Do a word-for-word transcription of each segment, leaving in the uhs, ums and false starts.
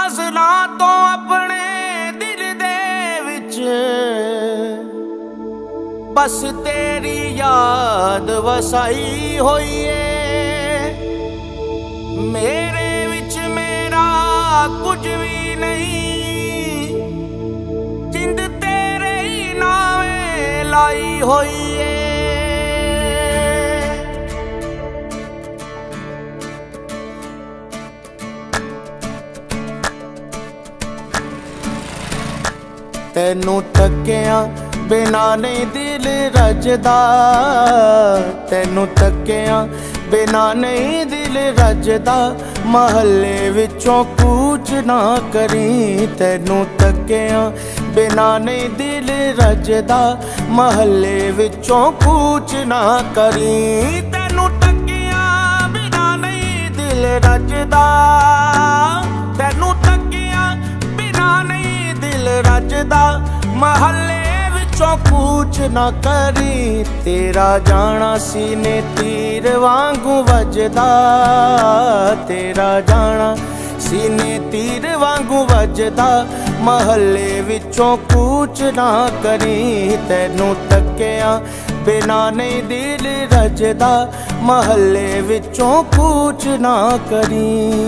फसलों तो अपने दिल दे विच बस तेरी याद वसाई होई है। मेरे विच मेरा कुछ भी नहीं, जिंद तेरे ही नावे लाई होई है। तैनू तकिया बिना नहीं दिल रजदा, तैनू तकिया बिना नहीं दिल रजदा। महल्ले विचों कूच ना करी, तैनू तकिया बिना नहीं दिल रजदा। महल्ले विचों कूच ना करी, तैनू तकिया बिना नहीं दिल रजदा। तैनू तकिया बिना नहीं दिल रजदा। महल्ले विचों कूच ना करी, तेरा जाना सीने तीर वांगू वजदा। तेरा जाना सीने तीर वांगू वजदा। महल्ले विचों कूच ना करी, तैनू तकिया बिना नहीं दिल रजदा। महल्ले विचों कूच ना करी।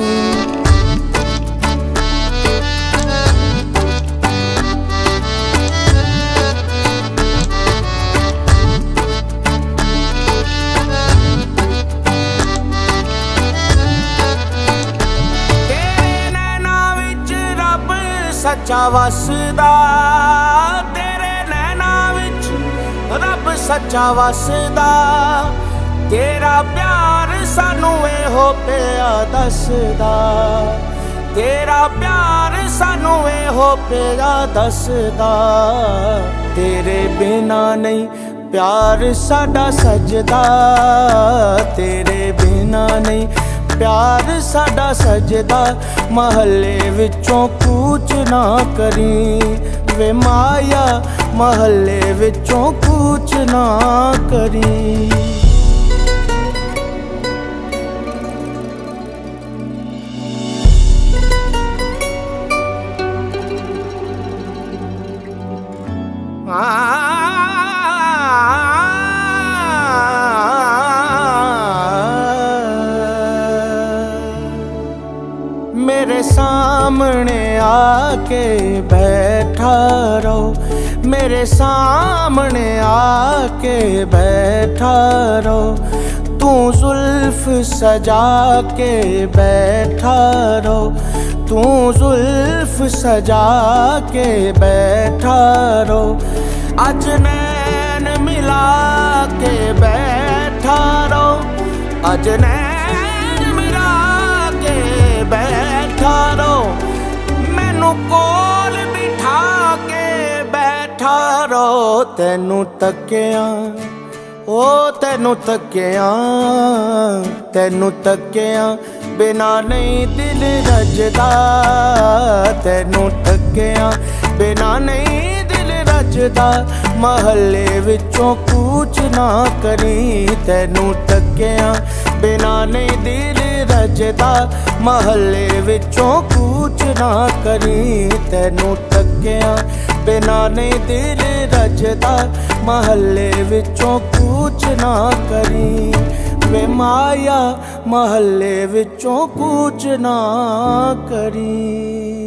सच्चा वसदा, तेरे नैना विच रब सच्चा वसदा। तेरा प्यार सानू एहो पिया दसदा, तेरा प्यार सानू एहो पिया दसदा। तेरे बिना नहीं प्यार साडा सजदा, तेरे बिना नहीं प्यार साडा सजदा। महल्ले विचों कूच ना करी वे माया, महल्ले विचों कूच ना करी। मेरे सामने आके बैठा रहो, मेरे सामने आके बैठा रहो। तू जुल्फ सजा के बैठा रहो, तू जुल्फ सजा के बैठा रहो। अज नैन मिला के बैठा रहो, अज नैन मिला के बैठा रहो। मैनू कोल बिठा के बैठा रहो। तैनू तकिया ओ तैनू तकिया, तैनू तकिया बिना नहीं दिल रजदा। तैनू तकिया बिना नहीं दिल रजदा। महल्ले विचों कूच ना करी, तैनू तकिया बिना नहीं दिल रजदा। महल्ले विचों कूच ना करी, तैनू तकिया बिना नहीं दिल रजदा। महल्ले विचों कूच ना करी वे माया, महल्ले विचों कूच ना करी।